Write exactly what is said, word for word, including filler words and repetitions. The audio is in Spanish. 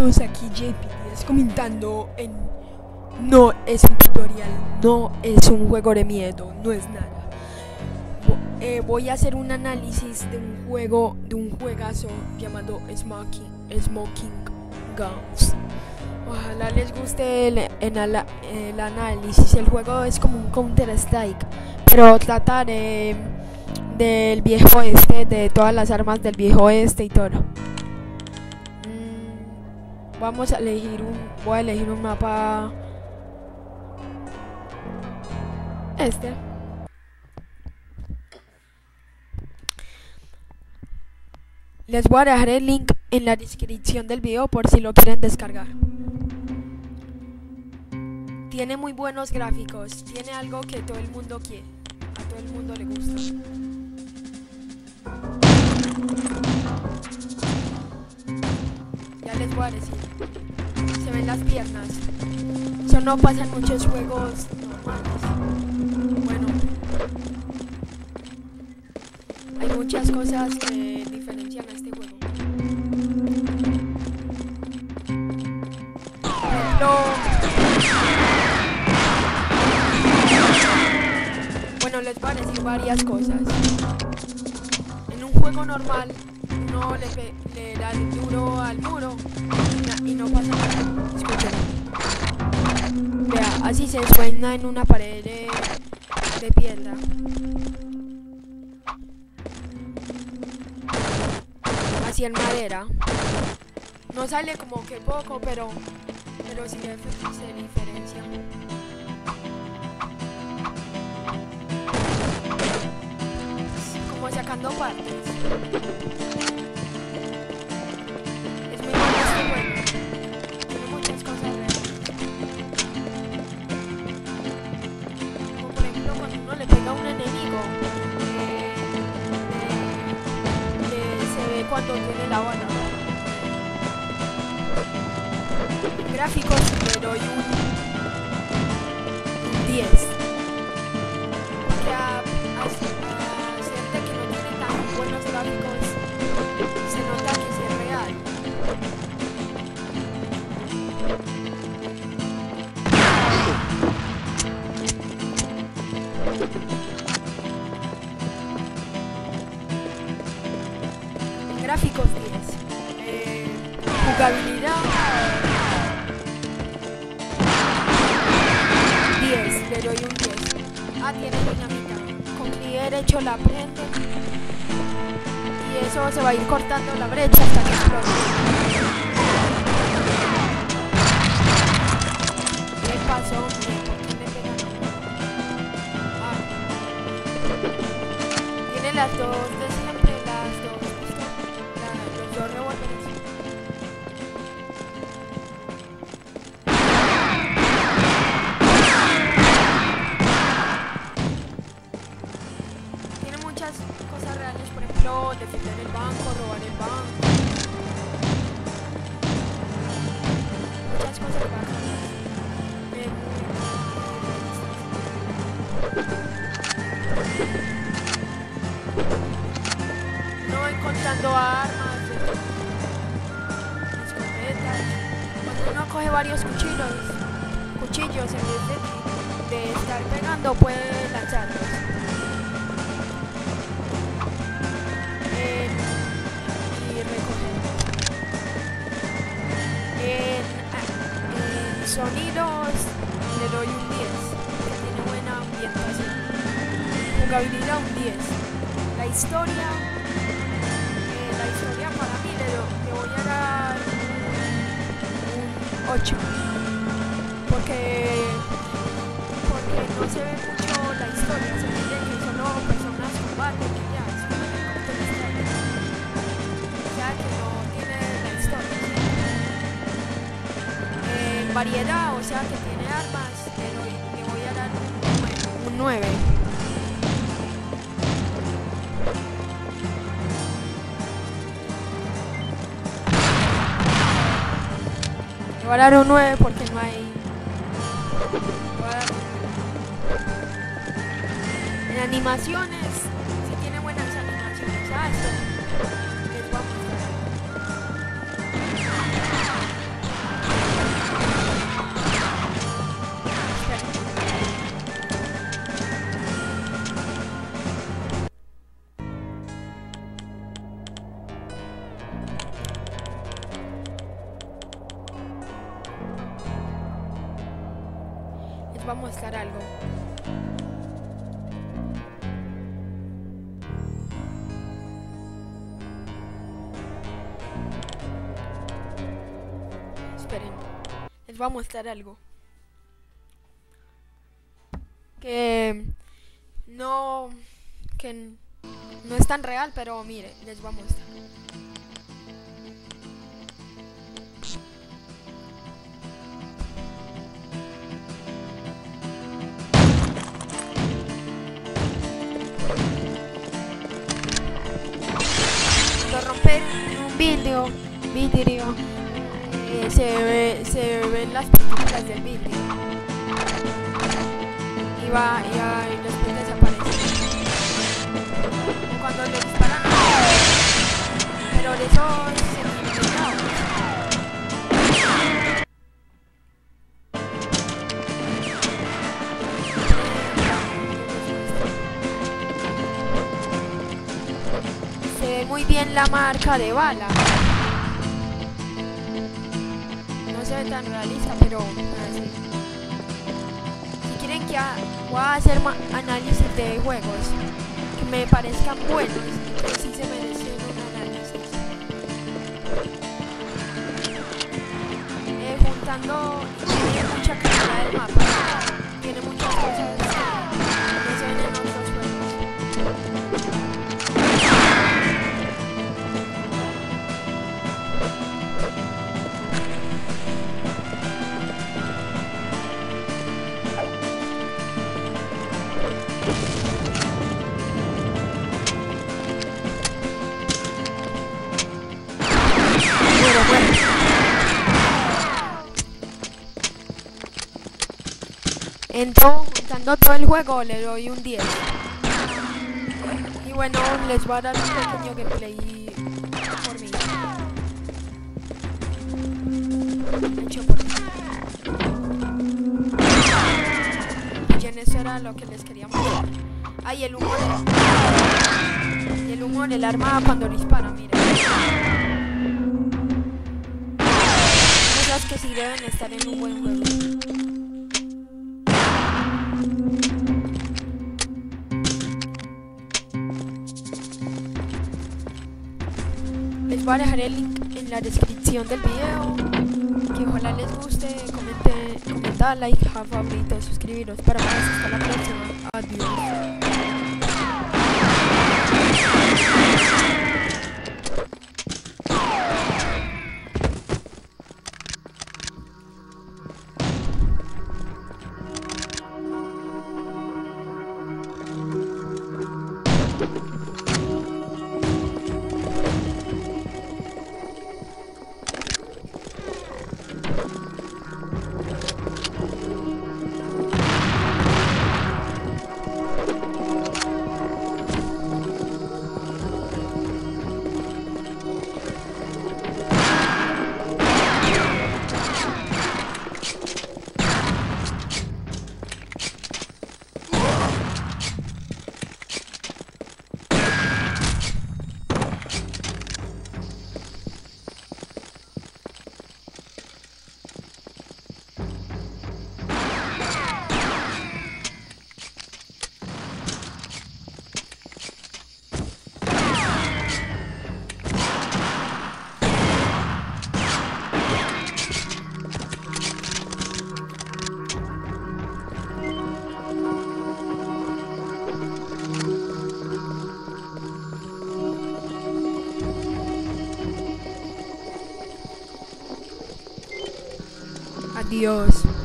todos, aquí J P diez comentando en... No es un tutorial, no es un juego de miedo, no es nada. Vo- eh, voy a hacer un análisis de un juego, de un juegazo llamado Smoking, Smoking Guns. Ojalá les guste el, el, el análisis. El juego es como un Counter Strike, pero trata de, del viejo oeste, de todas las armas del viejo oeste y todo. Mm, vamos a elegir un, voy a elegir un mapa, este. Les voy a dejar el link en la descripción del video por si lo quieren descargar. Tiene muy buenos gráficos, tiene algo que todo el mundo quiere, a todo el mundo le gusta. Ya les voy a decir, se ven las piernas. Eso no pasa en muchos juegos normales. Bueno, hay muchas cosas que diferencian a este juego. Por ejemplo, bueno, les voy a decir varias cosas. En un juego normal, uno le, pe le da el duro al muro y, y no pasa nada. Escuchen. Vea, así se suena en una pared de, de piedra. Así en madera. No sale como que poco, pero, pero sí se diferencia. Como sacando partes. Es muy bueno este juego. Tiene muchas cosas reales. Como por ejemplo cuando uno le pega a un enemigo, eh, eh, eh, se ve cuando tiene la bala. En gráficos le doy un diez. Porque a, a, a ser de que no tiene tan buenos gráficos, se nota que sí es real. En gráficos diez. Eh, jugabilidad diez, le doy un diez. Ah, tiene dinamita. Con clic derecho la prendo y eso se va a ir cortando la brecha hasta que explote. ¿Qué pasó? ¿Por qué me pegan? Ah. Tiene las dos de siempre, las dos pistolas, la, los dos revólveres. Cosas reales, por ejemplo, defender el banco, robar el banco. Muchas cosas bacanas. No encontrando armas, escopetas. Cuando uno coge varios cuchillos, cuchillos en vez de, de estar pegando, puede lanzarlos. Sonidos le doy un diez, que tiene buena ambientación. Jugabilidad un diez. La historia, eh, la historia para mí le, do, le voy a dar un ocho. Porque, porque no se ve mucho la historia, se ve de que solo personas combaten y ya, es como que Counter Strike. O sea que no tiene la historia. Variedad, o sea que tiene armas, le, doy, le voy a dar un nueve. Le voy a dar un nueve porque no hay... Le voy a dar un nueve. En animaciones, si tiene buenas animaciones, ah, esto les voy a mostrar. les voy a mostrar algo. Esperen, les voy a mostrar algo. Que no, que no es tan real, pero mire, les voy a mostrar. Cuando rompen un vidrio, vidrio eh, se ve, se ven las partículas del vidrio y va y, va, y después desaparece. Cuando le disparan, pero de eso se se ve muy bien la marca de bala. No se ve tan realista, pero así. Si quieren que ha, voy a hacer análisis de juegos que me parezcan buenos, que sí se merecen un análisis. Eh, juntando, tiene mucha calidad del mapa, tiene muchas cosas que no se ven en otros juegos. Entro, juntando todo el juego, le doy un diez. Y bueno, les voy a dar un pequeño gameplay por mí. Hecho por mí. Y en eso era lo que les quería mostrar. Ay, el humo de... el humo del arma cuando dispara, miren. Cosas que sí deben estar en un buen juego. Les voy a dejar el link en la descripción del video. Que ojalá les guste. Comenten, comentar, like, favorito, suscribiros para más. Hasta la próxima. Adiós. Adiós.